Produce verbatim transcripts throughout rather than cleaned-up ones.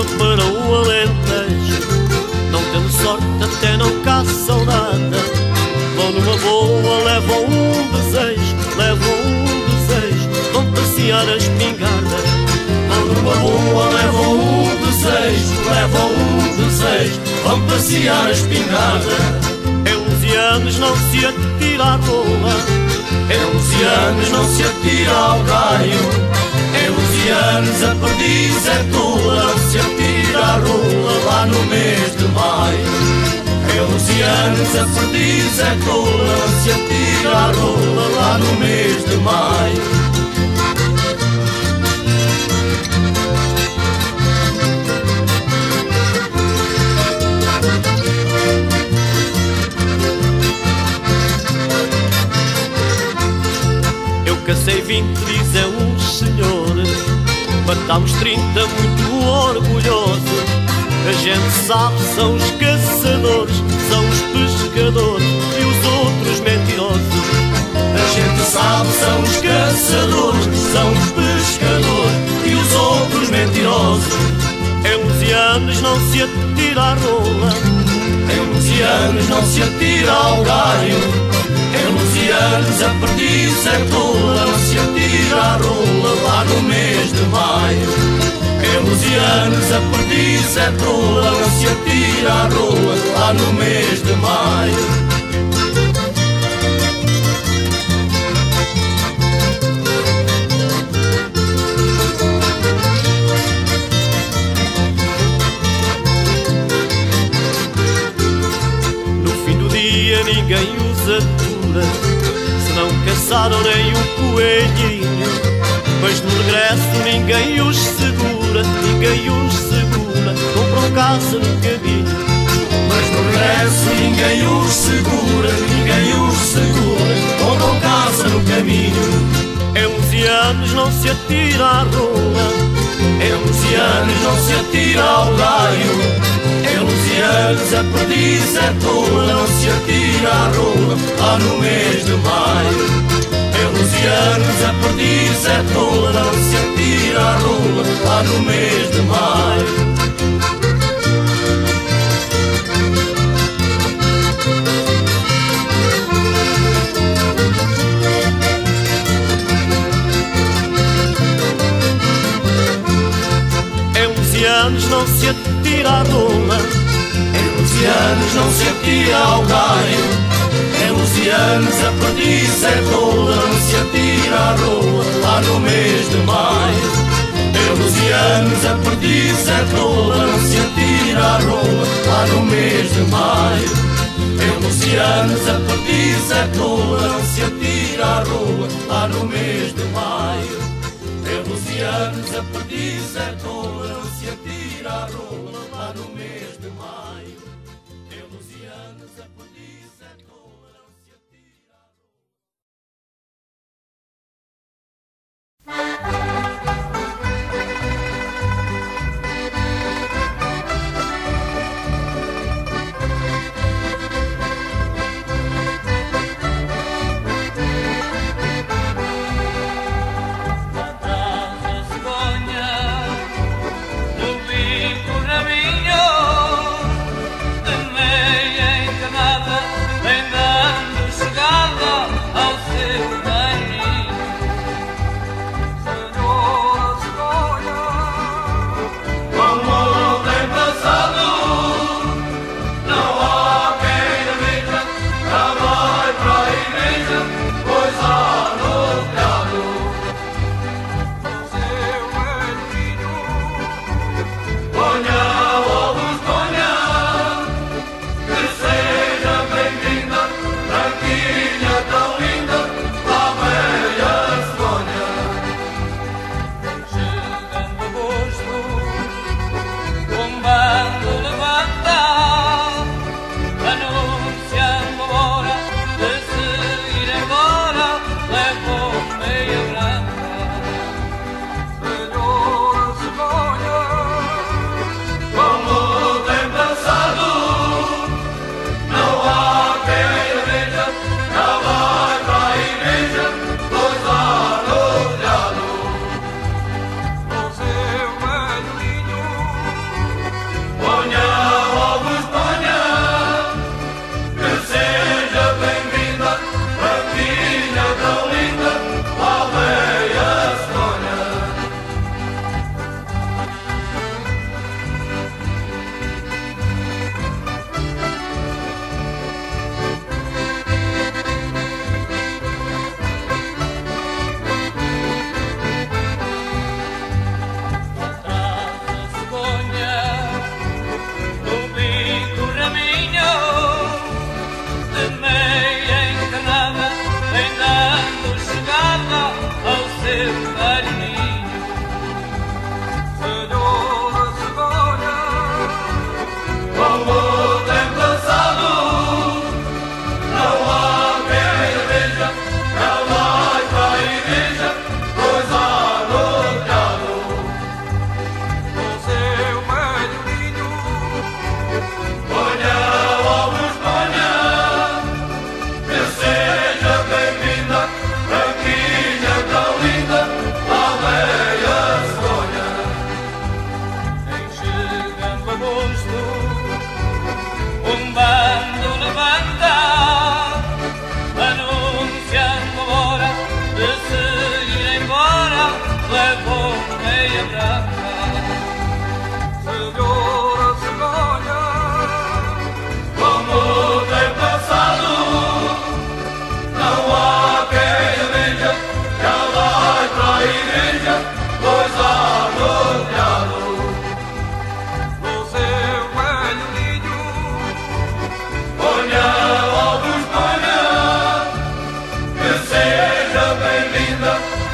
rua para o Alentejo. Não tendo sorte, até não caso saudade. Vão numa boa, levam um desejo, levam um desejo, vão passear a espingarda. Vão numa boa, levam um desejo, levam um desejo, vão passear a espingarda. Em onze anos não se atira à rola, em onze anos não se atira ao gaio. Em onze anos a perdiz é tola, não se atira à rola lá no mês de maio. Em onze anos a perdiz é tola, não se atira à rola lá no mês de maio. Cacei vinte, dizem os senhores, matámos trinta muito orgulhosos. A gente sabe, são os caçadores, são os pescadores e os outros mentirosos. A gente sabe, são os caçadores, são os pescadores e os outros mentirosos. Em onze anos não se atira à rola, em onze anos não se atira ao gaio. Em onze anos a perdiz é tola, não se atira à rola lá no mês de maio. Em onze anos a perdiz é tola, não se atira à rola lá no mês de maio. No fim do dia ninguém usa tura, se não caçaram nem o coelhinho. Mas no regresso ninguém os segura, ninguém os segura, compram casa no caminho. Mas no regresso ninguém os segura, ninguém os segura, compram casa no caminho. Em onze anos não se atira à rola, em onze anos não se atira ao gaio. Em onze anos a perdiz é tola, não se atira à rola lá no mês de maio. Em onze anos a perdiz é tola, não se atira à rola lá no mês de maio. Em onze anos não se atira à rola, em onze anos não se atira ao gaio. Em onze anos a perdiz é tola, não se atira à rola lá no mês de maio. Em onze anos a perdiz é tola, não se atira à rola lá no mês de maio. Em onze anos a perdiz é tola, não se atira à rola lá no mês de maio. Em onze anos a perdiz é tola, não se atira à rola lá no mês de maio. Em onze anos a perdiz é tola, não se atira à rola.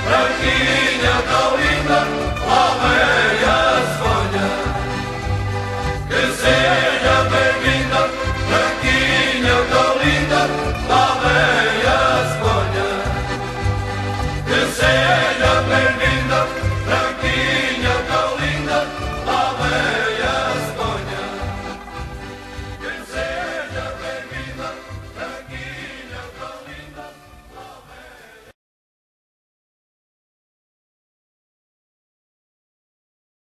branquinha tão linda,